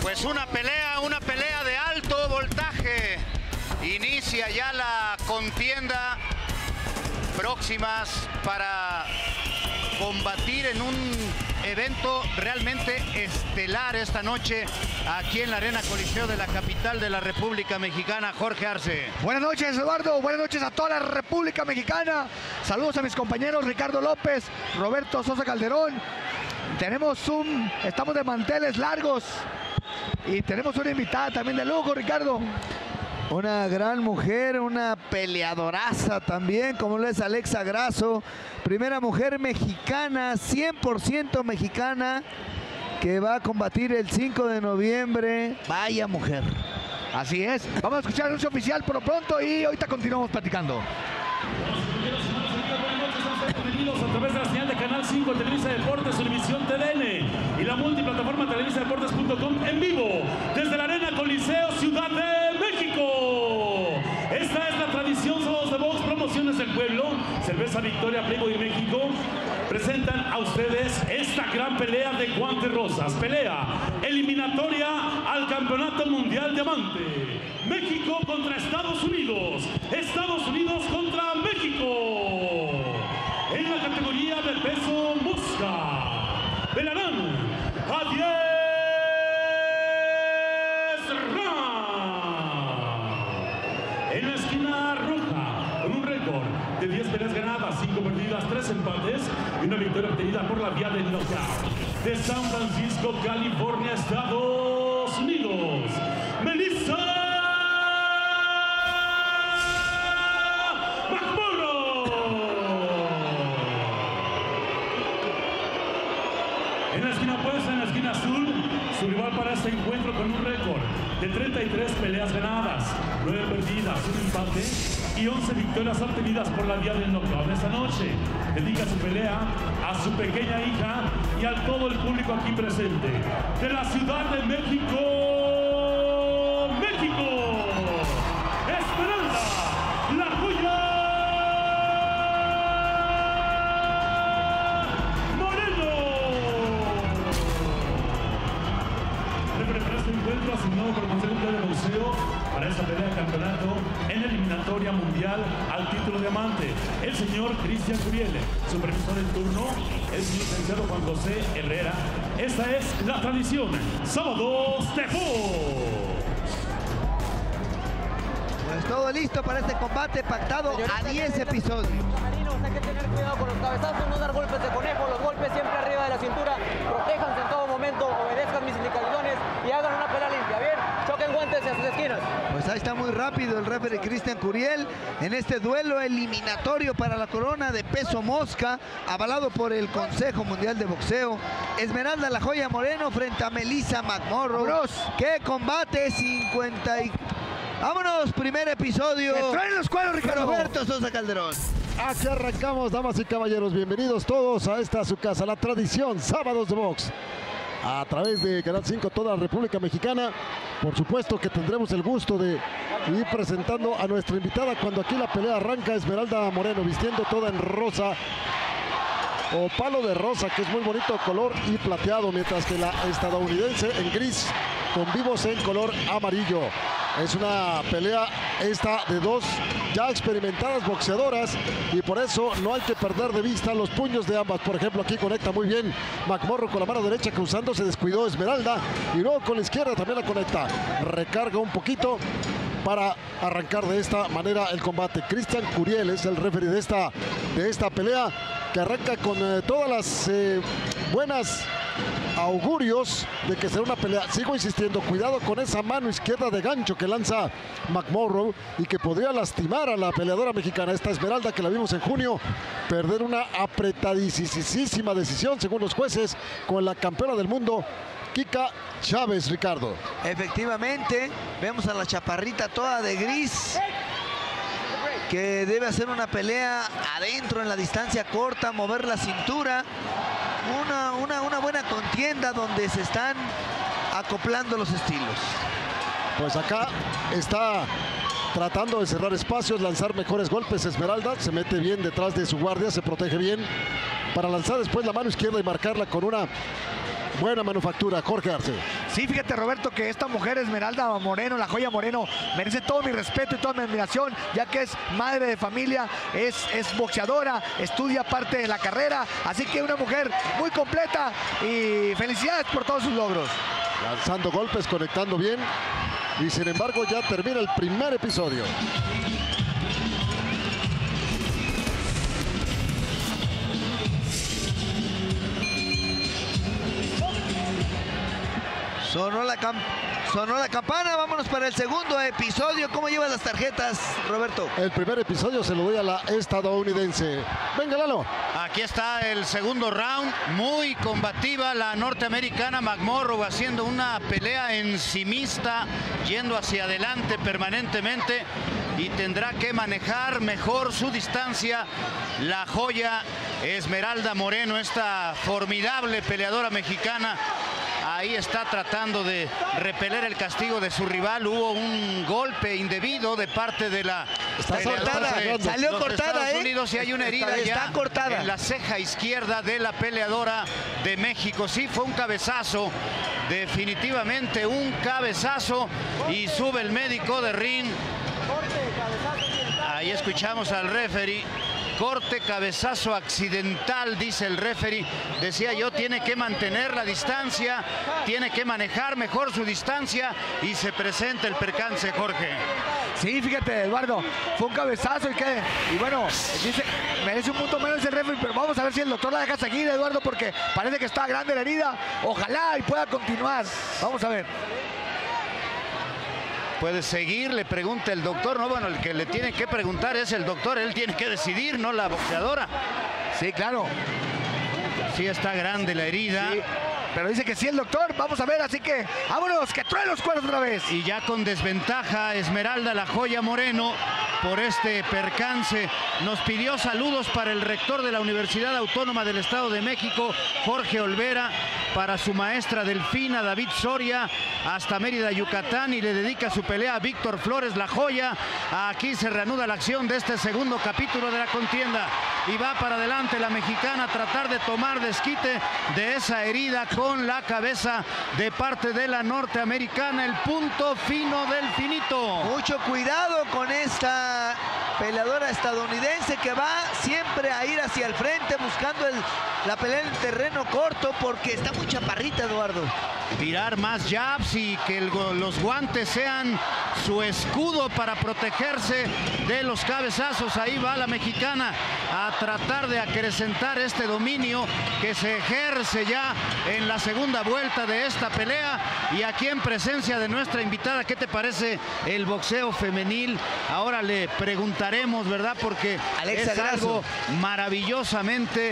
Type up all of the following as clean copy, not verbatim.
Pues una pelea de alto voltaje. Inicia ya la contienda, próximas para combatir en un evento realmente estelar esta noche aquí en la Arena Coliseo de la capital de la República Mexicana. Jorge Arce. Buenas noches, Eduardo. Buenas noches a toda la República Mexicana. Saludos a mis compañeros Ricardo López, Roberto Sosa Calderón. Estamos de manteles largos y tenemos una invitada también de lujo, Ricardo. Una gran mujer, una peleadoraza también, como lo es Alexa Grasso. Primera mujer mexicana, 100% mexicana, que va a combatir el 5 de noviembre. Vaya mujer. Así es. Vamos a escuchar el anuncio oficial por lo pronto y ahorita continuamos platicando. Bienvenidos a través de la señal de Canal 5, Televisa Deportes, Univisión TDN y la multiplataforma televisadeportes.com en vivo desde la Arena Coliseo, Ciudad de México. Esta es la tradición, Sábados de Box, Promociones del Pueblo, Cerveza Victoria, Playboy México. Presentan a ustedes esta gran pelea de guantes rosas. Pelea eliminatoria al Campeonato Mundial Diamante. México contra Estados Unidos. Estados Unidos contra México. En la categoría del peso mosca, pelearán a 10 rounds. En la esquina roja, con un récord de 10 peleas ganadas, 5 perdidas, 3 empates y una victoria obtenida por la vía del knockout. De San Francisco, California, Estados Unidos, Melissa azul, su rival para este encuentro con un récord de 33 peleas ganadas, 9 perdidas, un empate y 11 victorias obtenidas por la vía del knockout. Esta noche dedica su pelea a su pequeña hija y a todo el público aquí presente de la Ciudad de México, Esmeralda La Joya asignado por el Consejo Mundial de Boxeo para esta pelea de campeonato en eliminatoria mundial al título diamante, el señor Cristian Curiel. Supervisor en turno, el licenciado Juan José Herrera. Esta es la tradición, Sábados de Box. Pues todo listo para este combate pactado a 10 episodios. Marinos, hay que tener cuidado con los cabezazos, no dar golpes de conejo, los golpes siempre arriba de la cintura, protéjanse en todo momento, obedezcan mis indicaciones y hagan una pelea limpia, bien, choquen guantes hacia sus esquinas. Pues ahí está muy rápido el referee Cristian Curiel en este duelo eliminatorio para la corona de peso mosca, avalado por el Consejo Mundial de Boxeo. Esmeralda La Joya Moreno frente a Melissa McMorrow. ¡Qué combate! 50 y... Vámonos, primer episodio. ¡Que traen los cuadros, Ricardo! Roberto Sosa Calderón. Aquí arrancamos, damas y caballeros. Bienvenidos todos a esta su casa, la tradición, Sábados de Box. A través de Canal 5, toda la República Mexicana. Por supuesto que tendremos el gusto de ir presentando a nuestra invitada cuando aquí la pelea arranca. Esmeralda Moreno, vistiendo toda en rosa o palo de rosa, que es muy bonito color, y plateado, mientras que la estadounidense en gris con vivos en color amarillo. Es una pelea esta de dos ya experimentadas boxeadoras y por eso no hay que perder de vista los puños de ambas. Por ejemplo, aquí conecta muy bien McMorrow con la mano derecha cruzando, se descuidó Esmeralda y luego con la izquierda también la conecta. Recarga un poquito para arrancar de esta manera el combate. Cristian Curiel es el referee de esta pelea que arranca con todas las buenas augurios de que será una pelea. Sigo insistiendo, cuidado con esa mano izquierda de gancho que lanza McMorrow y que podría lastimar a la peleadora mexicana, esta Esmeralda, que la vimos en junio perder una apretadísima decisión según los jueces con la campeona del mundo Kika Chávez, Ricardo. Efectivamente, vemos a la chaparrita toda de gris, que debe hacer una pelea adentro en la distancia corta, mover la cintura. Una buena contienda donde se están acoplando los estilos. Pues acá está tratando de cerrar espacios, lanzar mejores golpes Esmeralda, se mete bien detrás de su guardia, se protege bien para lanzar después la mano izquierda y marcarla con una buena manufactura. Jorge Arce. Sí, fíjate, Roberto, que esta mujer Esmeralda Moreno, la joya Moreno, merece todo mi respeto y toda mi admiración, ya que es madre de familia, es boxeadora, estudia parte de la carrera, así que una mujer muy completa y felicidades por todos sus logros. Lanzando golpes, conectando bien, y sin embargo ya termina el primer episodio. Sonó la campana, vámonos para el segundo episodio. ¿Cómo llevas las tarjetas, Roberto? El primer episodio se lo doy a la estadounidense. Venga, Lalo. Aquí está el segundo round, muy combativa la norteamericana McMorrow, haciendo una pelea encimista, yendo hacia adelante permanentemente, y tendrá que manejar mejor su distancia la joya Esmeralda Moreno, esta formidable peleadora mexicana. Ahí está tratando de repeler el castigo de su rival. Hubo un golpe indebido de parte de la cortada, salió cortada, Estados Unidos, y hay una herida está cortada en la ceja izquierda de la peleadora de México. Sí, fue un cabezazo, definitivamente un cabezazo, y sube el médico de ring. Ahí escuchamos al referee. Corte, cabezazo accidental, dice el referee. Decía yo, tiene que mantener la distancia, tiene que manejar mejor su distancia, y se presenta el percance, Jorge. Sí, fíjate, Eduardo, fue un cabezazo y bueno, dice, merece un punto menos el referee, pero vamos a ver si el doctor la deja seguir, Eduardo, porque parece que está grande la herida. Ojalá y pueda continuar. Vamos a ver. ¿Puede seguir? Le pregunta el doctor. No, bueno, el que le tiene que preguntar es el doctor. Él tiene que decidir, no la boxeadora. Sí, claro. Sí, está grande la herida. Sí, pero dice que sí el doctor. Vamos a ver, así que vámonos, que trae los cuernos otra vez. Y ya con desventaja Esmeralda la joya Moreno por este percance. Nos pidió saludos para el rector de la Universidad Autónoma del Estado de México, Jorge Olvera, para su maestra Delfina, David Soria, hasta Mérida, Yucatán, y le dedica su pelea a Víctor Flores, la joya. Aquí se reanuda la acción de este segundo capítulo de la contienda, y va para adelante la mexicana a tratar de tomar desquite de esa herida con la cabeza de parte de la norteamericana. El punto fino del finito. Mucho cuidado con esta peleadora estadounidense, que va siempre a ir hacia el frente buscando la pelea en terreno corto, porque está muy chaparrita, Eduardo. Tirar más jabs y que los guantes sean su escudo para protegerse de los cabezazos. Ahí va la mexicana a tratar de acrecentar este dominio que se ejerce ya en la segunda vuelta de esta pelea. Y aquí en presencia de nuestra invitada, ¿qué te parece el boxeo femenil? Ahora le preguntaremos, ¿verdad? Porque Alexa es algo maravillosamente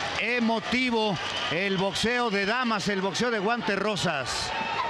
emotivo el boxeo de damas, el boxeo de guantes rosas.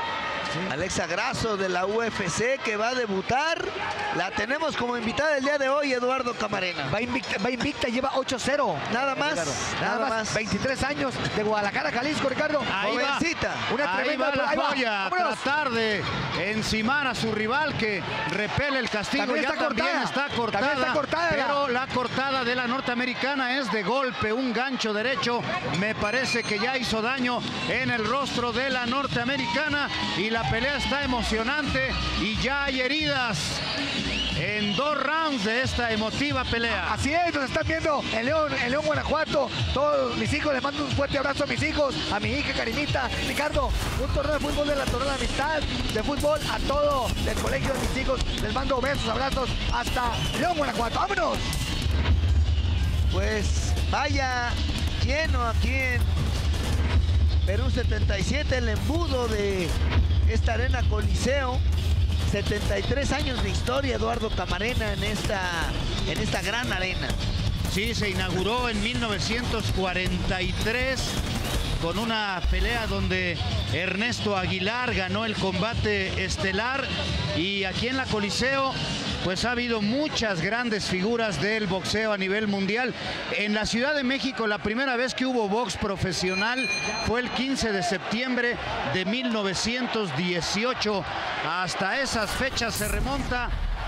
Alexa Grasso de la UFC, que va a debutar. La tenemos como invitada el día de hoy, Eduardo Camarena. Va invicta, lleva 8-0. Nada más, nada más. 23 años, de Guadalajara, Jalisco, Ricardo. Ahí jovencita. Una ahí tremenda, va la ahí va. joya a Vámonos. tratar de encimar a su rival, que repele el castigo. También está cortada. Está cortada. También está cortada. Pero la cortada de la norteamericana es de golpe, un gancho derecho. Me parece que ya hizo daño en el rostro de la norteamericana, y la pelea está emocionante, y ya hay heridas en 2 rounds de esta emotiva pelea. Así es, nos están viendo en León, Guanajuato. Todos mis hijos, les mando un fuerte abrazo a mis hijos, a mi hija Karinita. Ricardo, un torneo de fútbol de la Torre Amistad, de fútbol a todo el colegio de mis hijos. Les mando besos, abrazos hasta León, Guanajuato. ¡Vámonos! Pues vaya lleno aquí en Perú 77, el embudo de esta arena Coliseo. 73 años de historia, Eduardo Camarena, en esta gran arena. Sí, se inauguró en 1943 con una pelea donde Ernesto Aguilar ganó el combate estelar, y aquí en la Coliseo pues ha habido muchas grandes figuras del boxeo a nivel mundial. En la Ciudad de México la primera vez que hubo box profesional fue el 15 de septiembre de 1918. Hasta esas fechas se remonta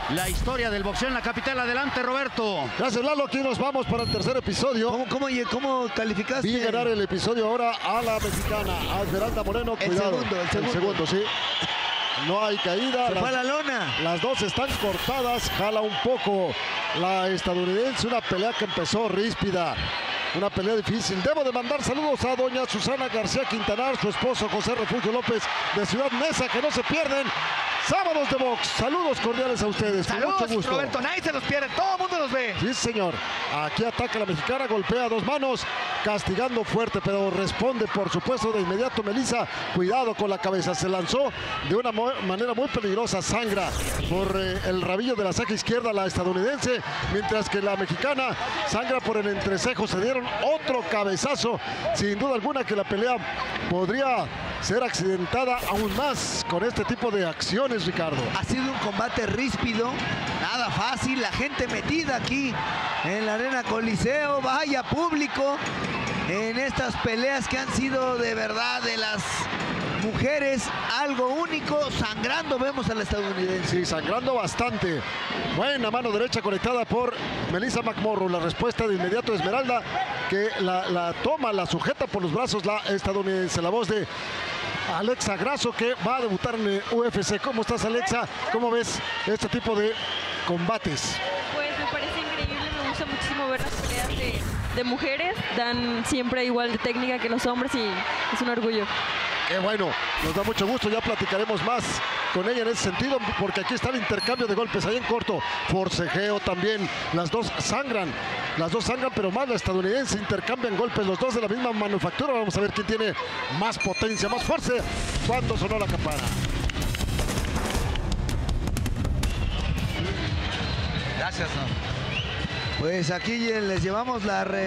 la historia del boxeo en la capital. Adelante, Roberto. Gracias, Lalo. Aquí nos vamos para el tercer episodio. ¿Cómo calificaste? Vi ganar el episodio ahora a la mexicana, a Esmeralda Moreno. Cuidado. El segundo, sí. No hay caída. Se fue a la lona. Las dos están cortadas. Jala un poco la estadounidense. Una pelea que empezó ríspida. Una pelea difícil. Debo de mandar saludos a doña Susana García Quintanar, su esposo José Refugio López de Ciudad Neza, que no se pierden Sábados de Box. Saludos cordiales a ustedes. Saludos, con mucho gusto. Roberto. Nadie se los pierde. Todo el mundo los ve. Sí, señor. Aquí ataca la mexicana, golpea a dos manos, castigando fuerte, pero responde, por supuesto, de inmediato Melissa. Cuidado con la cabeza. Se lanzó de una manera muy peligrosa. Sangra por el rabillo de la ceja izquierda la estadounidense, mientras que la mexicana sangra por el entrecejo. Se dieron otro cabezazo. Sin duda alguna que la pelea podría ser accidentada aún más con este tipo de acciones, Ricardo. Ha sido un combate ríspido, nada fácil, la gente metida aquí en la Arena Coliseo, vaya público en estas peleas que han sido de verdad de las mujeres algo único. Sangrando vemos a la estadounidense. Sí, sangrando bastante. Buena mano derecha conectada por Melissa McMorrow. La respuesta de inmediato de Esmeralda, que la toma, la sujeta por los brazos la estadounidense. La voz de Alexa Grasso, que va a debutar en el UFC. ¿Cómo estás, Alexa? ¿Cómo ves este tipo de combates? Pues me parece increíble, me gusta muchísimo ver las peleas de mujeres. Dan siempre igual de técnica que los hombres y es un orgullo. Qué bueno, nos da mucho gusto, ya platicaremos más con ella en ese sentido, porque aquí está el intercambio de golpes ahí en corto, forcejeo también, las dos sangran, pero más la estadounidense, intercambian golpes, los dos de la misma manufactura. Vamos a ver quién tiene más potencia, más fuerza, cuando sonó la campana. Gracias, Pues aquí les llevamos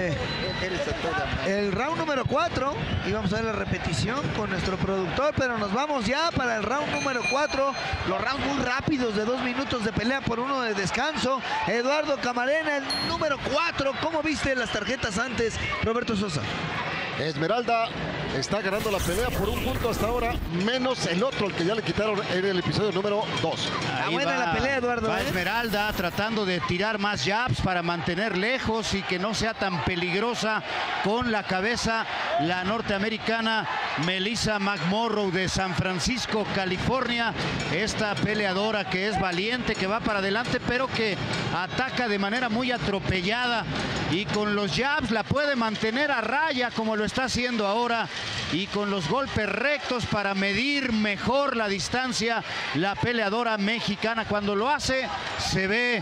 el round número 4 y vamos a ver la repetición con nuestro productor, pero nos vamos ya para el round número 4. Los rounds muy rápidos de 2 minutos de pelea por 1 de descanso. Eduardo Camarena, el número 4. ¿Cómo viste las tarjetas antes, Roberto Sosa? Esmeralda está ganando la pelea por 1 punto hasta ahora, menos el otro, el que ya le quitaron en el episodio número 2. Está buena la pelea, Eduardo. Va Esmeralda tratando de tirar más jabs para mantener lejos y que no sea tan peligrosa con la cabeza la norteamericana Melissa McMorrow de San Francisco, California. Esta peleadora que es valiente, que va para adelante, pero que ataca de manera muy atropellada y con los jabs la puede mantener a raya como lo está haciendo ahora, y con los golpes rectos para medir mejor la distancia la peleadora mexicana. Cuando lo hace se ve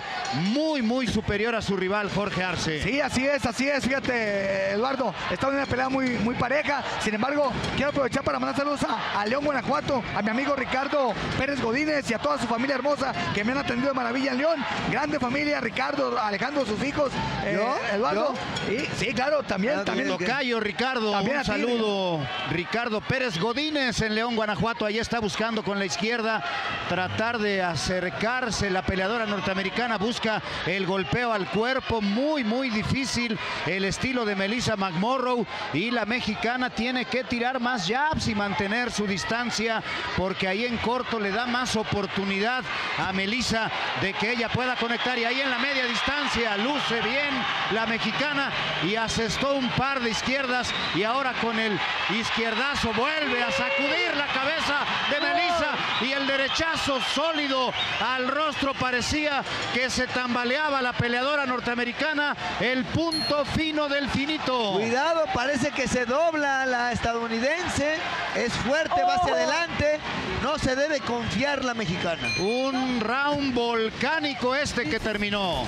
muy superior a su rival Jorge Arce. Sí, así es, fíjate, Eduardo, está en una pelea muy pareja. Sin embargo, quiero aprovechar para mandar saludos a León, Guanajuato, a mi amigo Ricardo Pérez Godínez y a toda su familia hermosa que me han atendido de maravilla en León. Grande familia, Ricardo, Alejandro, sus hijos, Eduardo. Sí, claro, también. Tocayo Ricardo, también un saludo. Ricardo Pérez Godínez en León, Guanajuato. Ahí está buscando con la izquierda tratar de acercarse. La peleadora norteamericana busca el golpeo al cuerpo, muy difícil el estilo de Melissa McMorrow, y la mexicana tiene que tirar más jabs y mantener su distancia, porque ahí en corto le da más oportunidad a Melissa de que ella pueda conectar, y ahí en la media distancia luce bien la mexicana y asestó un par de izquierdas, y ahora con el izquierdazo vuelve a sacudir la cabeza de Melissa y el derechazo sólido al rostro. Parecía que se tambaleaba la peleadora norteamericana. El punto fino del finito. Cuidado, parece que se dobla la estadounidense. Es fuerte, va hacia adelante. No se debe confiar la mexicana. Un round volcánico este que terminó.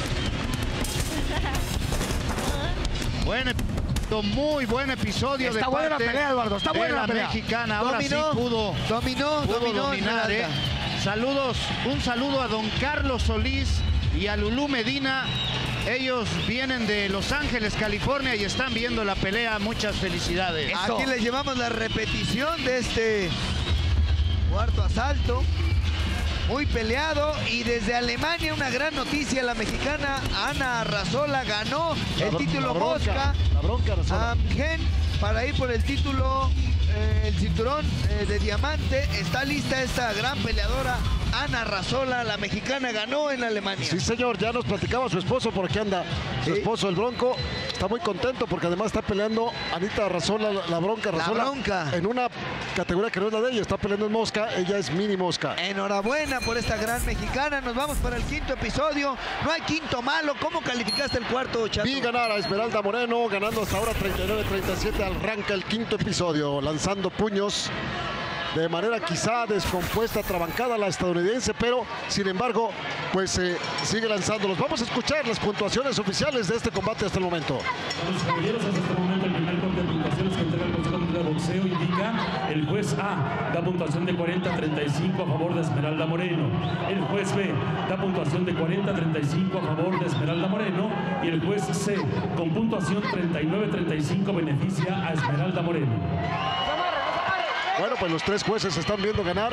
Muy buen episodio. Está buena la pelea, Eduardo. Está buena la pelea. Mexicana. Ahora sí pudo dominar. Un saludo a don Carlos Solís y a Lulú Medina. Ellos vienen de Los Ángeles, California, y están viendo la pelea. Muchas felicidades. Aquí les llevamos la repetición de este cuarto asalto. Muy peleado, y desde Alemania una gran noticia: la mexicana Ana Arrazola ganó el título Mosca Amgen para ir por el título, el cinturón de diamante. Está lista esta gran peleadora Ana Rasola, la mexicana, ganó en Alemania. Sí, señor, ya nos platicaba su esposo, por aquí anda su esposo, el Bronco. Está muy contento porque además está peleando Anita Rasola, la Bronca Rasola. La Bronca. En una categoría que no es la de ella, está peleando en mosca, ella es mini mosca. Enhorabuena por esta gran mexicana. Nos vamos para el quinto episodio. No hay quinto malo. ¿Cómo calificaste el cuarto, Chato? Vi ganar a Esmeralda Moreno, ganando hasta ahora 39-37. Arranca el quinto episodio, lanzando puños de manera quizá descompuesta, trabancada la estadounidense, pero sin embargo, pues sigue lanzándolos. Vamos a escuchar las puntuaciones oficiales de este combate hasta el momento. Los caballeros, hasta este momento el primer corte de puntuaciones que entrega el Consejo Mundial de Boxeo indica el juez A da puntuación de 40-35 a favor de Esmeralda Moreno. El juez B da puntuación de 40-35 a favor de Esmeralda Moreno. Y el juez C, con puntuación 39-35, beneficia a Esmeralda Moreno. Bueno, pues los tres jueces se están viendo ganar.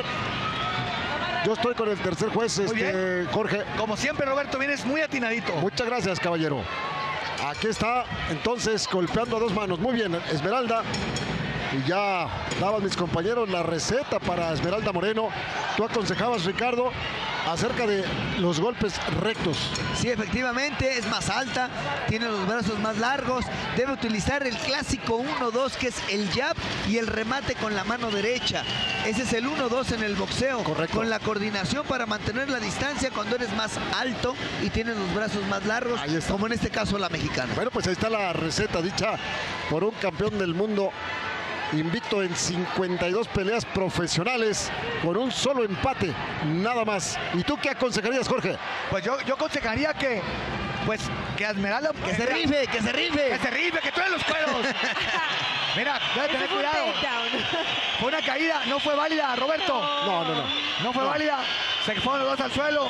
Yo estoy con el tercer juez, Jorge. Como siempre, Roberto, vienes muy atinadito. Muchas gracias, caballero. Aquí está, entonces, golpeando a dos manos. Muy bien, Esmeralda. Y ya daban mis compañeros la receta para Esmeralda Moreno. Tú aconsejabas, Ricardo, acerca de los golpes rectos. Sí, efectivamente, es más alta, tiene los brazos más largos, debe utilizar el clásico 1-2, que es el jab y el remate con la mano derecha. Ese es el 1-2 en el boxeo. Correcto. Con la coordinación para mantener la distancia cuando eres más alto y tienes los brazos más largos, como en este caso la mexicana. Bueno, pues ahí está la receta dicha por un campeón del mundo, invicto en 52 peleas profesionales, con un solo empate, nada más. ¿Y tú qué aconsejarías, Jorge? Pues yo aconsejaría que Esmeralda... Que se rife, que se rife. Que se rife, que truene los cueros. Mira, debe tener cuidado. Fue una caída, no fue válida, Roberto. No fue válida. Se fueron los dos al suelo.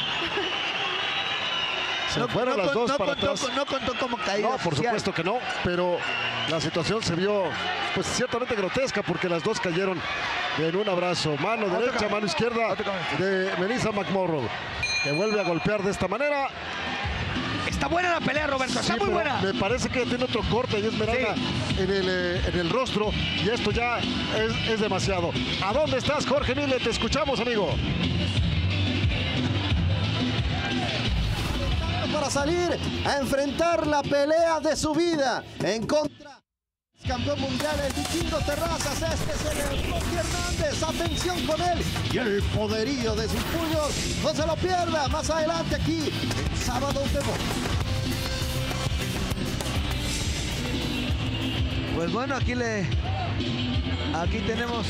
Se fueron las dos para atrás. No contó como caída. No, por supuesto que no, pero la situación se vio pues ciertamente grotesca porque las dos cayeron en un abrazo. Mano derecha, mano izquierda de Melissa McMorrow, que vuelve a golpear de esta manera. Está buena la pelea, Roberto, está muy buena. Me parece que tiene otro corte y Esmeralda en el rostro, y esto ya es demasiado. ¿A dónde estás, Jorge Mille? Te escuchamos, amigo. Para salir a enfrentar la pelea de su vida en contra del campeón mundial, el Vikingo Terrazas. Este es el Rocky Hernández. Atención con él y el poderío de sus puños. No se lo pierda más adelante aquí en Sábados de Box. Pues bueno, aquí tenemos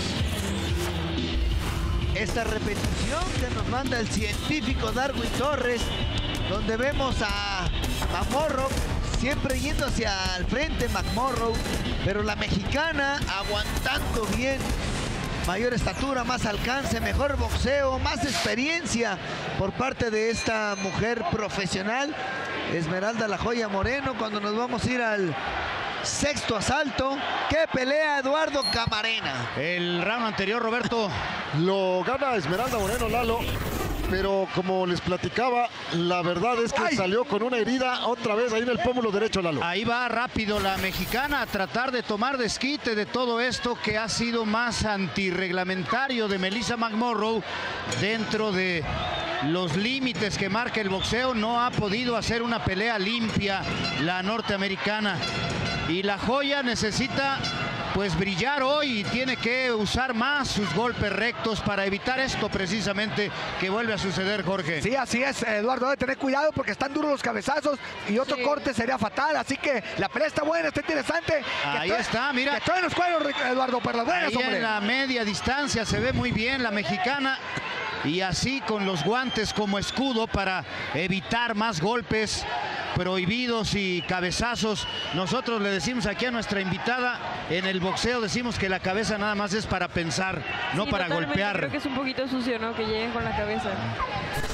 esta repetición que nos manda el científico Darwin Torres, donde vemos a McMorrow siempre yendo hacia el frente, McMorrow, pero la mexicana aguantando bien. Mayor estatura, más alcance, mejor boxeo, más experiencia por parte de esta mujer profesional, Esmeralda La Joya Moreno. Cuando nos vamos a ir al sexto asalto, que pelea Eduardo Camarena. El round anterior, Roberto, lo gana Esmeralda Moreno, Lalo. Pero como les platicaba, la verdad es que salió con una herida otra vez ahí en el pómulo derecho, Lalo. Ahí va rápido la mexicana a tratar de tomar desquite de todo esto que ha sido más antirreglamentario de Melissa McMorrow. Dentro de los límites que marca el boxeo, no ha podido hacer una pelea limpia la norteamericana. Y La Joya necesita pues brillar hoy y tiene que usar más sus golpes rectos para evitar esto precisamente que vuelve a suceder, Jorge. Sí, así es, Eduardo, debe tener cuidado porque están duros los cabezazos y otro corte sería fatal, así que la pelea está buena, está interesante. Ahí está, mira. Que traen los cueros, Eduardo, por las buenas, ahí hombre. En la media distancia se ve muy bien la mexicana, y así con los guantes como escudo para evitar más golpes prohibidos y cabezazos. Nosotros le decimos aquí a nuestra invitada, en el boxeo decimos que la cabeza nada más es para pensar, no para golpear. Creo que es un poquito sucio, ¿no? Que lleguen con la cabeza.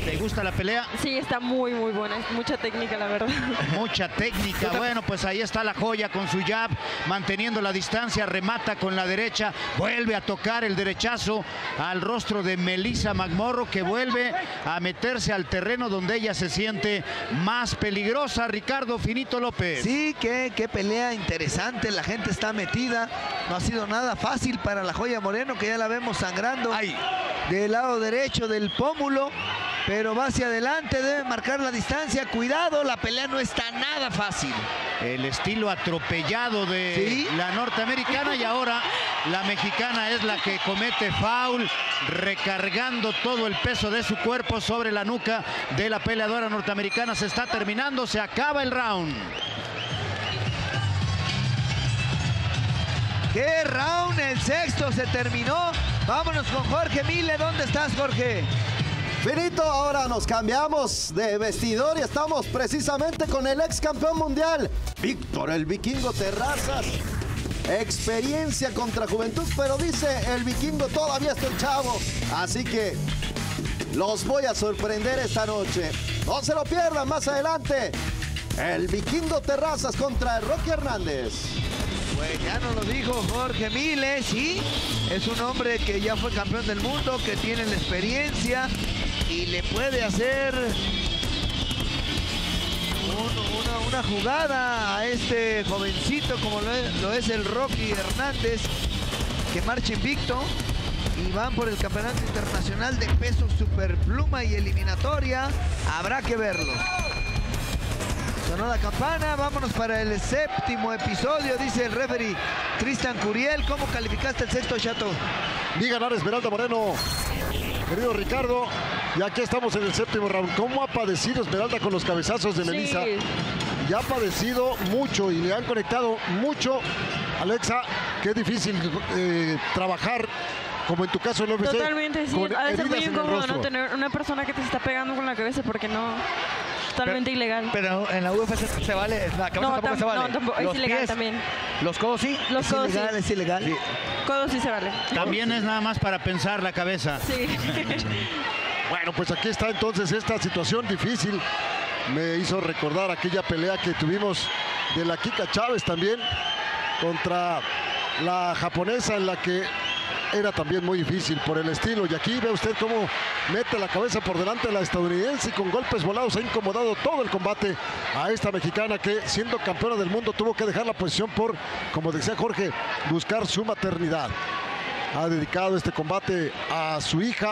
¿Te gusta la pelea? Sí, está muy buena. Es mucha técnica, la verdad. Mucha técnica. Bueno, pues ahí está la joya con su jab, manteniendo la distancia, remata con la derecha, vuelve a tocar el derechazo al rostro de Melissa McMorrow, que vuelve a meterse al terreno donde ella se siente más peligrosa. Ricardo Finito López. Sí, qué pelea interesante. La gente está metida. No ha sido nada fácil para la Joya Moreno, que ya la vemos sangrando del lado derecho del pómulo. Pero va hacia adelante, debe marcar la distancia. Cuidado, la pelea no está nada fácil. El estilo atropellado de la norteamericana, y ahora la mexicana es la que comete foul, recargando todo el peso de su cuerpo sobre la nuca de la peleadora norteamericana. Se está terminando, se acaba el round. ¡Qué round! El sexto se terminó. Vámonos con Jorge Mille. ¿Dónde estás, Jorge? Finito, ahora nos cambiamos de vestidor y estamos precisamente con el ex campeón mundial, Víctor el Vikingo Terrazas. Experiencia contra juventud, pero dice el Vikingo, todavía estoy chavo, así que los voy a sorprender esta noche. No se lo pierdan más adelante. El Vikingo Terrazas contra Rocky Hernández. Pues ya nos lo dijo Jorge Mille, sí, es un hombre que ya fue campeón del mundo, que tiene la experiencia y le puede hacer una jugada a este jovencito como lo es el Rocky Hernández, que marcha invicto y van por el campeonato internacional de peso superpluma y eliminatoria. Habrá que verlo. Sonó la campana, vámonos para el séptimo episodio, dice el referee Cristian Curiel. ¿Cómo calificaste el sexto, Chato? Vi ganar Esmeralda Moreno, querido Ricardo, y aquí estamos en el séptimo round. ¿Cómo ha padecido Esmeralda con los cabezazos de Melissa? Sí. Ya ha padecido mucho y le han conectado mucho. Alexa, qué difícil trabajar, como en tu caso en el UFC. Totalmente, sí. Con A veces es muy heridas en el incómodo, rostro. ¿no? Tener una persona que te está pegando con la cabeza porque no... Totalmente ilegal. Pero en la UFC se vale, la cabeza tampoco se vale. No, tampoco, es ilegal también. Los codos sí. Los codos sí. Es ilegal. Sí. Codos sí se vale. También es nada más para pensar la cabeza. Sí. Bueno, pues aquí está entonces esta situación difícil. Me hizo recordar aquella pelea que tuvimos de la Kika Chávez también contra la japonesa, en la que era también muy difícil por el estilo. Y aquí ve usted cómo mete la cabeza por delante de la estadounidense y con golpes volados ha incomodado todo el combate a esta mexicana, que siendo campeona del mundo tuvo que dejar la posición por, como decía Jorge, buscar su maternidad. Ha dedicado este combate a su hija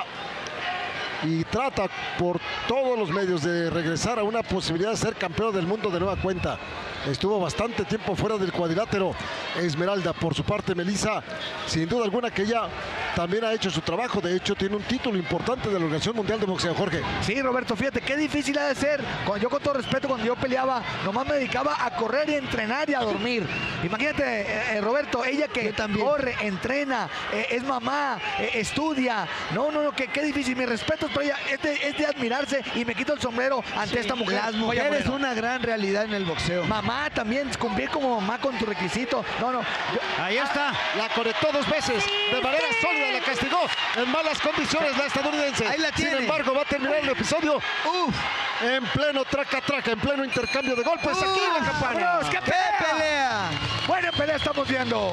y trata por todos los medios de regresar a una posibilidad de ser campeón del mundo de nueva cuenta. Estuvo bastante tiempo fuera del cuadrilátero Esmeralda. Por su parte, Melissa, sin duda alguna que ella también ha hecho su trabajo. De hecho, tiene un título importante de la Organización Mundial de Boxeo, Jorge. Sí, Roberto, fíjate qué difícil ha de ser. Yo con todo respeto, cuando yo peleaba, nomás me dedicaba a correr y a entrenar y a dormir. Imagínate, Roberto, ella que corre, entrena, es mamá, estudia. No, qué difícil. Mi respeto para ella es de admirarse, y me quito el sombrero ante esta mujer. Las mujeres es una gran realidad en el boxeo. Mamá también, cumplir como mamá con tu requisito. Ahí está. La conectó dos veces, de manera sólida, la castigó en malas condiciones la estadounidense. Ahí la tiene. Sin embargo, va a terminar el episodio en pleno traca-traca, en pleno intercambio de golpes. Aquí en la campana. ¡Vámonos! ¡Qué pelea! Buena pelea estamos viendo.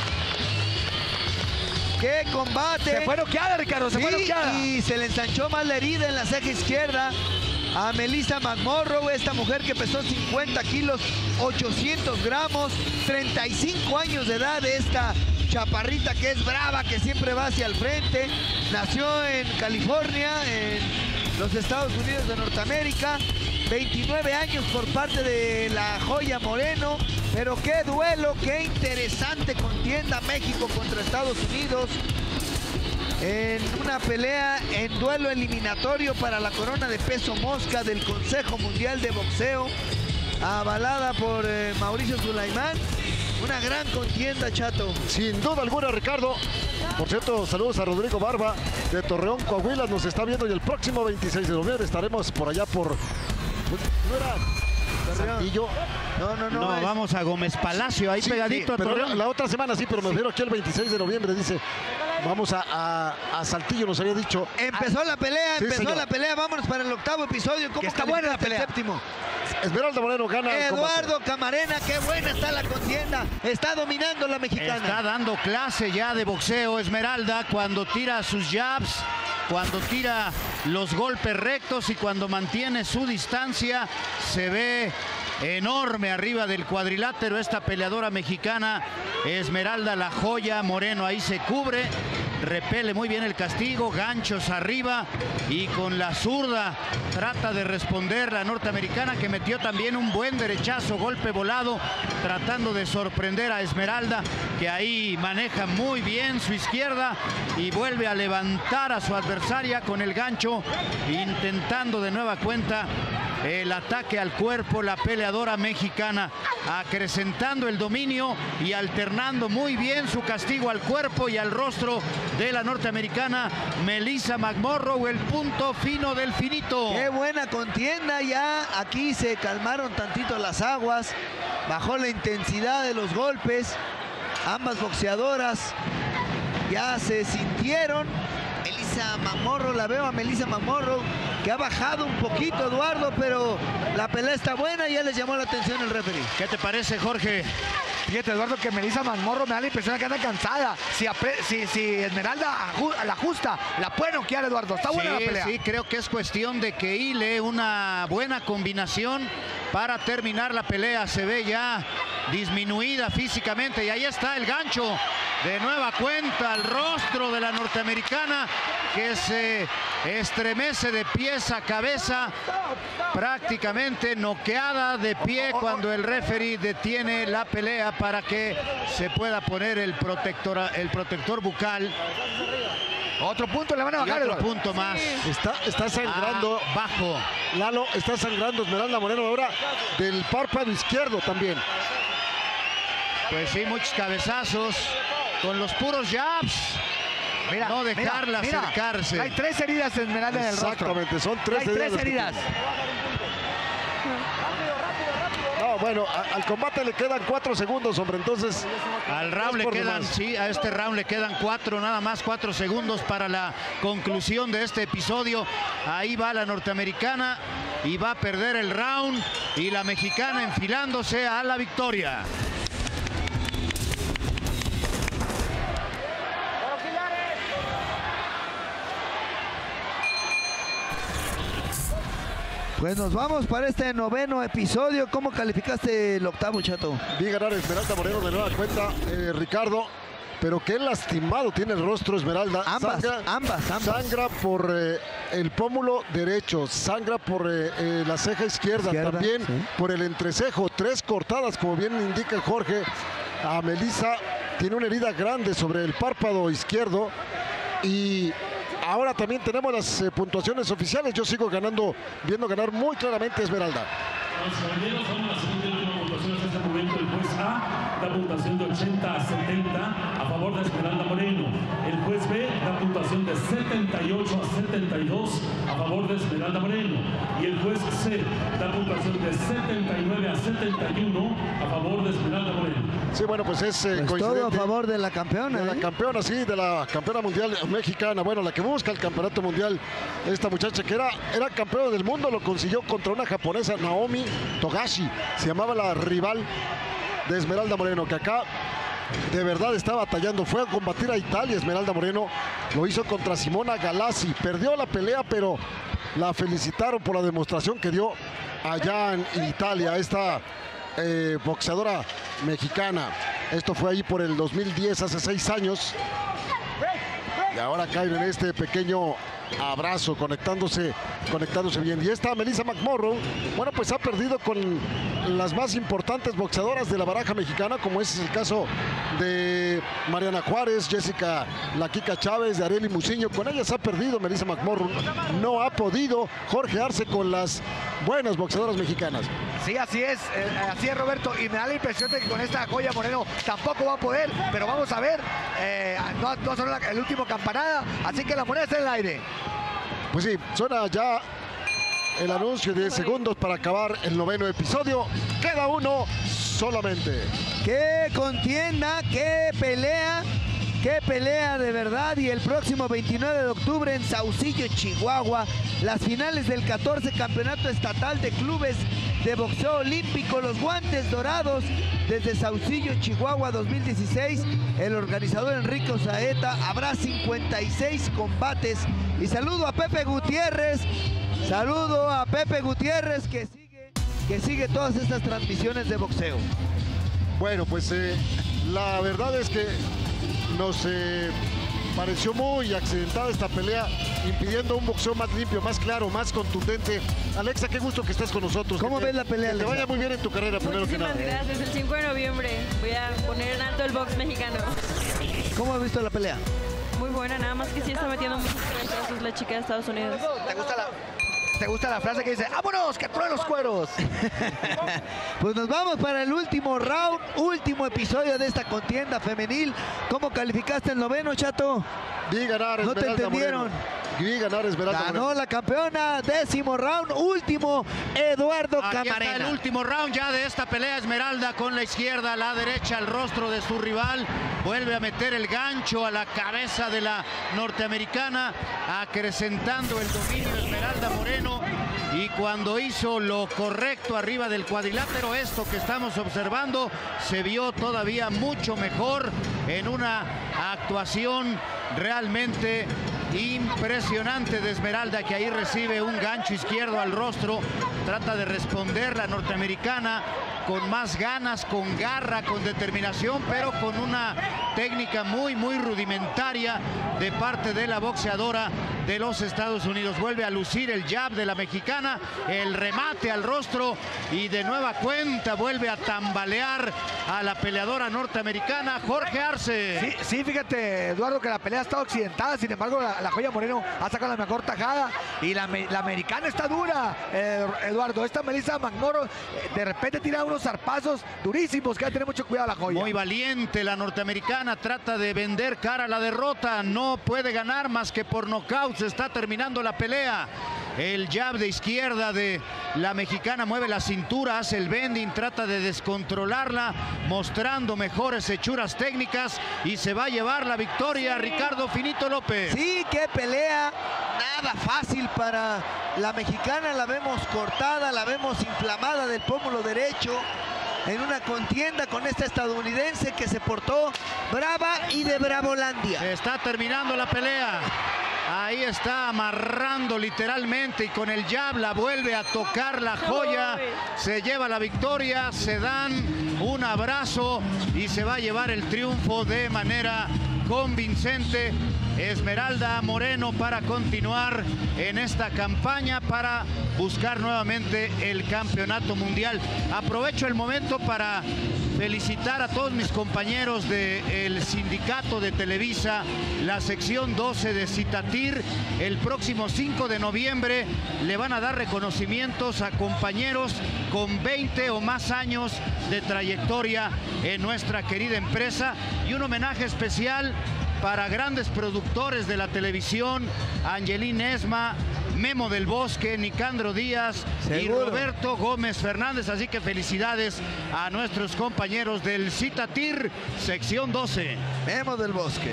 ¡Qué combate! Se fue noqueada, Ricardo, se fue noqueada. Y se le ensanchó más la herida en la ceja izquierda a Melissa McMorrow, esta mujer que pesó 50 kilos, 800 gramos, 35 años de edad, esta chaparrita que es brava, que siempre va hacia el frente. Nació en California, en los Estados Unidos de Norteamérica. 29 años por parte de la Joya Moreno. Pero qué duelo, qué interesante contienda México contra Estados Unidos. En una pelea en duelo eliminatorio para la corona de peso mosca del Consejo Mundial de Boxeo, avalada por Mauricio Sulaimán. Una gran contienda, Chato. Sin duda alguna, Ricardo. Por cierto, saludos a Rodrigo Barba de Torreón, Coahuila. Nos está viendo, y el próximo 26 de noviembre estaremos por allá por... ¿No era Saltillo? No, vamos a Gómez Palacio, ahí Sí, pegadito a pero Torreón. la otra semana sí, pero me refiero aquí el 26 de noviembre, dice. Vamos a Saltillo, nos había dicho. Empezó la pelea, Sí, empezó señor. la pelea. Vámonos para el octavo episodio. ¿Cómo Que está buena la calificaste el pelea. séptimo? Esmeralda Moreno gana el combate. Eduardo Camarena, qué buena está la contienda. Está dominando la mexicana. Está dando clase ya de boxeo Esmeralda cuando tira sus jabs, cuando tira los golpes rectos y cuando mantiene su distancia. Se ve enorme arriba del cuadrilátero esta peleadora mexicana. Esmeralda La Joya Moreno ahí se cubre, repele muy bien el castigo, ganchos arriba y con la zurda trata de responder la norteamericana, que metió también un buen derechazo, golpe volado, tratando de sorprender a Esmeralda, que ahí maneja muy bien su izquierda y vuelve a levantar a su adversaria con el gancho, intentando de nueva cuenta el ataque al cuerpo. La peleadora mexicana acrecentando el dominio y alternando muy bien su castigo al cuerpo y al rostro de la norteamericana Melissa McMorrow, el punto fino del finito. Qué buena contienda. Ya aquí se calmaron tantito las aguas, bajó la intensidad de los golpes. Ambas boxeadoras ya se sintieron. Melissa McMorrow, la veo a Melissa McMorrow que ha bajado un poquito, Eduardo, pero la pelea está buena y ya les llamó la atención el referee. ¿Qué te parece, Jorge? Fíjate, Eduardo, que Melissa McMorrow me da la impresión de que anda cansada. Si Esmeralda la ajusta, la puede noquear, Eduardo. Está buena la pelea. Sí, creo que es cuestión de que hile una buena combinación para terminar la pelea. Se ve ya disminuida físicamente y ahí está el gancho de nueva cuenta al rostro de la norteamericana, que se estremece de pies a cabeza, prácticamente noqueada de pie cuando el referee detiene la pelea para que se pueda poner el protector bucal. Otro punto le van a Y bajar, otro Eduardo. punto más. Está sangrando. Bajo. Lalo, está sangrando Esmeralda Moreno ahora del párpado izquierdo también. Pues sí, muchos cabezazos con los puros jabs. Mira, No dejarla mira, acercarse. Hay 3 heridas en Esmeralda en el rostro. Exactamente, son 3 Hay 3 heridas. No, bueno, al combate le quedan 4 segundos, hombre, entonces... Al round le por quedan, demás. sí, a este round le quedan 4, nada más 4 segundos para la conclusión de este episodio. Ahí va la norteamericana y va a perder el round y la mexicana enfilándose a la victoria. Pues nos vamos para este noveno episodio. ¿Cómo calificaste el octavo, Chato? Vi ganar Esmeralda Moreno de nueva cuenta, Ricardo, pero qué lastimado tiene el rostro Esmeralda. Ambas. Sangra por el pómulo derecho, sangra por la ceja izquierda, también sí, por el entrecejo. 3 cortadas, como bien indica Jorge. A Melissa tiene una herida grande sobre el párpado izquierdo y... Ahora también tenemos las puntuaciones oficiales. Yo sigo viendo ganar muy claramente a Esmeralda. Los caballeros, vamos a la segunda y última puntuación hasta este momento. El juez A da puntuación de 80 a 70 a favor de Esmeralda Moreno. El juez B da puntuación de 78 a 72 a favor de Esmeralda Moreno. Y el juez C da puntuación de 79 a 71 a favor de Esmeralda Moreno. Sí, bueno, pues es Pues coincidente. todo a favor de la campeona. De la campeona, sí, de la campeona mundial mexicana. Bueno, la que busca el campeonato mundial. Esta muchacha que era campeona del mundo, lo consiguió contra una japonesa, Naomi Togashi. Se llamaba la rival de Esmeralda Moreno, que acá de verdad está batallando. Fue a combatir a Italia Esmeralda Moreno. Lo hizo contra Simona Galassi. Perdió la pelea, pero la felicitaron por la demostración que dio allá en Italia. Esta boxeadora mexicana. Esto fue ahí por el 2010, hace 6 años. Y ahora caen en este pequeño abrazo, conectándose bien. Y esta Melissa McMorrow, bueno, pues ha perdido con las más importantes boxeadoras de la baraja mexicana, como es el caso de Mariana Juárez, Jessica La Kika Chávez, de Arely Muciño. Con ellas ha perdido Melissa McMorrow. No ha podido jorgearse con las buenas boxeadoras mexicanas. Sí, así es, Roberto, y me da la impresión de que con esta Joya Moreno tampoco va a poder, pero vamos a ver, no sonó el último campanada, así que la moneda está en el aire. Pues sí, suena ya el anuncio de 10 segundos para acabar el noveno episodio. Queda uno solamente. ¡Qué contienda! ¡Qué pelea! Qué pelea de verdad. Y el próximo 29 de octubre en Saucillo, Chihuahua, las finales del 14 Campeonato Estatal de Clubes de Boxeo Olímpico, los guantes dorados desde Saucillo, Chihuahua 2016. El organizador Enrique Osaeta. Habrá 56 combates. Y saludo a Pepe Gutiérrez. Saludo a Pepe Gutiérrez que sigue todas estas transmisiones de boxeo. Bueno, pues la verdad es que nos pareció muy accidentada esta pelea, impidiendo un boxeo más limpio, más claro, más contundente. Alexa, qué gusto que estés con nosotros. ¿Cómo ves la pelea, Alexa? Que te vaya muy bien en tu carrera, primero que nada. Muchísimas gracias. El 5 de noviembre voy a poner en alto el box mexicano. ¿Cómo has visto la pelea? Muy buena, nada más que sí está metiendo muchos cabezazos la chica de Estados Unidos. ¿Te gusta la frase que dice, vámonos, que truenen los cueros? Pues nos vamos para el último round, último episodio de esta contienda femenil. ¿Cómo calificaste el noveno, Chato? Vi ganar No te entendieron. Vi ganar Esmeralda Ganó Moreno. la campeona, décimo round, último, Eduardo Aquí Camarena. está el último round ya de esta pelea. Esmeralda con la izquierda, la derecha al rostro de su rival. Vuelve a meter el gancho a la cabeza de la norteamericana, acrecentando el dominio de Esmeralda Moreno. Y cuando hizo lo correcto arriba del cuadrilátero, esto que estamos observando, se vio todavía mucho mejor en una actuación realmente impresionante de Esmeralda, que ahí recibe un gancho izquierdo al rostro. Trata de responder la norteamericana con más ganas, con garra, con determinación, pero con una técnica muy rudimentaria de parte de la boxeadora de los Estados Unidos. Vuelve a lucir el jab de la mexicana, el remate al rostro y de nueva cuenta vuelve a tambalear a la peleadora norteamericana Jorge Arce. Sí, fíjate, Eduardo, que la pelea está accidentada. Sin embargo, la Joya Moreno ha sacado la mejor tajada. Y la americana está dura, Eduardo. Esta Melissa McMorrow de repente tira unos zarpazos durísimos, que hay que tener mucho cuidado la Joya. Muy valiente la norteamericana, trata de vender cara a la derrota. No puede ganar más que por nocaut. Se está terminando la pelea. El jab de izquierda de la mexicana mueve la cintura, hace el bending, trata de descontrolarla, mostrando mejores hechuras técnicas y se va a llevar la victoria Ricardo Finito López. Sí, qué pelea, nada fácil para la mexicana. La vemos cortada, la vemos inflamada del pómulo derecho en una contienda con esta estadounidense que se portó brava y de Bravolandia. Se está terminando la pelea. Ahí está amarrando literalmente y con el jab la vuelve a tocar la Joya. Se lleva la victoria, se dan un abrazo y se va a llevar el triunfo de manera convincente. Esmeralda Moreno para continuar en esta campaña para buscar nuevamente el campeonato mundial. Aprovecho el momento para felicitar a todos mis compañeros del sindicato de Televisa, la sección 12 de Citatir. El próximo 5 de noviembre le van a dar reconocimientos a compañeros con 20 o más años de trayectoria en nuestra querida empresa y un homenaje especial para grandes productores de la televisión, Angelín Esma, Memo del Bosque, Nicandro Díaz y Roberto Gómez Fernández. Así que felicidades a nuestros compañeros del Citatir, sección 12. Memo del Bosque.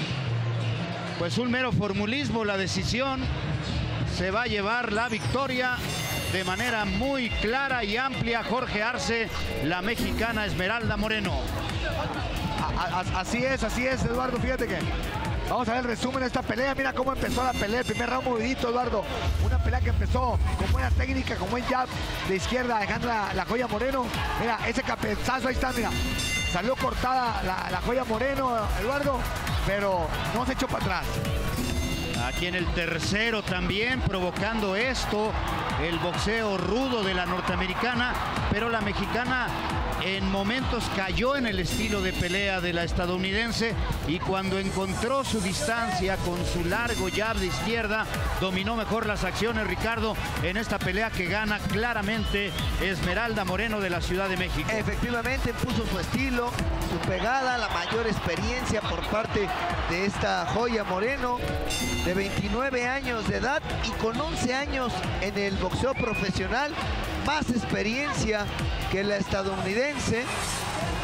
Pues un mero formulismo, la decisión. Se va a llevar la victoria de manera muy clara y amplia Jorge Arce, la mexicana Esmeralda Moreno. Así es, Eduardo. Fíjate que vamos a ver el resumen de esta pelea. Mira cómo empezó la pelea. El primer round movidito, Eduardo. Una pelea que empezó con buena técnica, con buen jab de izquierda, dejando la Joya Moreno. Mira, ese cabezazo ahí está, mira. Salió cortada la Joya Moreno, Eduardo, pero no se echó para atrás. Aquí en el tercero también provocando esto, el boxeo rudo de la norteamericana, pero la mexicana en momentos cayó en el estilo de pelea de la estadounidense y cuando encontró su distancia con su largo jab de izquierda, dominó mejor las acciones, Ricardo, en esta pelea que gana claramente Esmeralda Moreno de la Ciudad de México. Efectivamente, puso su estilo, su pegada, la mayor experiencia por parte de esta Joya Moreno, de 29 años de edad y con 11 años en el boxeo profesional, más experiencia que la estadounidense.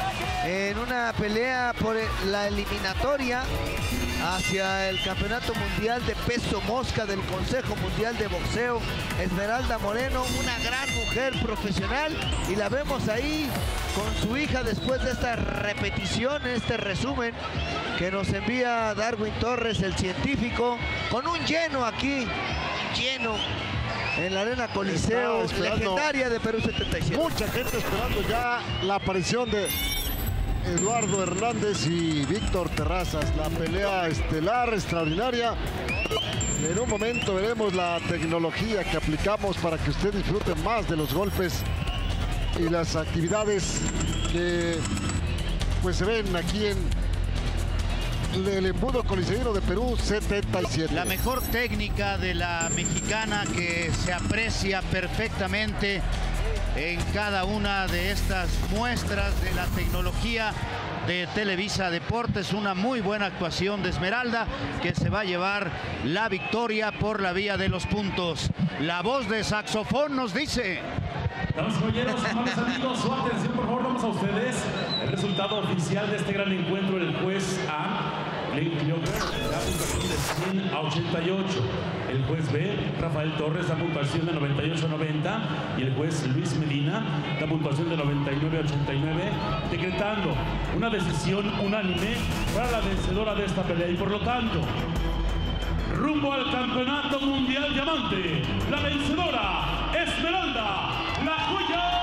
en una pelea por la eliminatoria hacia el Campeonato Mundial de Peso Mosca del Consejo Mundial de Boxeo. Esmeralda Moreno, una gran mujer profesional, y la vemos ahí con su hija después de esta repetición, este resumen que nos envía Darwin Torres, el científico, con un lleno aquí, lleno en la Arena Coliseo, legendaria de Perú 77. Mucha gente esperando ya la aparición de Eduardo Hernández y Víctor Terrazas, la pelea estelar extraordinaria. En un momento veremos la tecnología que aplicamos para que usted disfrute más de los golpes y las actividades que pues se ven aquí en el embudo coliseíno de Perú 77. La mejor técnica de la mexicana que se aprecia perfectamente en cada una de estas muestras de la tecnología de Televisa Deportes. Una muy buena actuación de Esmeralda, que se va a llevar la victoria por la vía de los puntos. La voz de saxofón nos dice: damas y caballeros, amables amigos, su atención, por favor, vamos a ustedes. El resultado oficial de este gran encuentro, el juez A, Glenn Clover, da puntuación de 100 a 88. El juez B, Rafael Torres, da puntuación de 98 a 90. Y el juez Luis Medina da puntuación de 99 a 89, decretando una decisión unánime para la vencedora de esta pelea. Y por lo tanto, rumbo al Campeonato Mundial Diamante, la vencedora, Esmeralda La Joya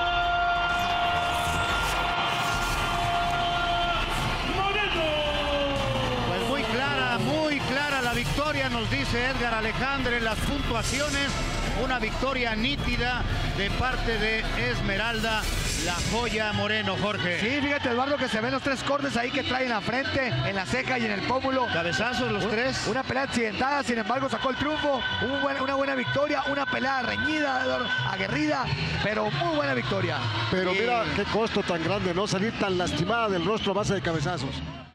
Moreno. Pues muy clara la victoria, nos dice Edgar Alejandre. Las puntuaciones, una victoria nítida de parte de Esmeralda La Joya Moreno, Jorge. Sí, fíjate, Eduardo, que se ven los tres cortes ahí que trae en la frente, en la ceja y en el pómulo. Cabezazos los tres. Una pelea accidentada, sin embargo sacó el triunfo. Una buena victoria, una pelea reñida, Eduardo, aguerrida, pero muy buena victoria. Pero mira qué costo tan grande, no salir tan lastimada del rostro a base de cabezazos.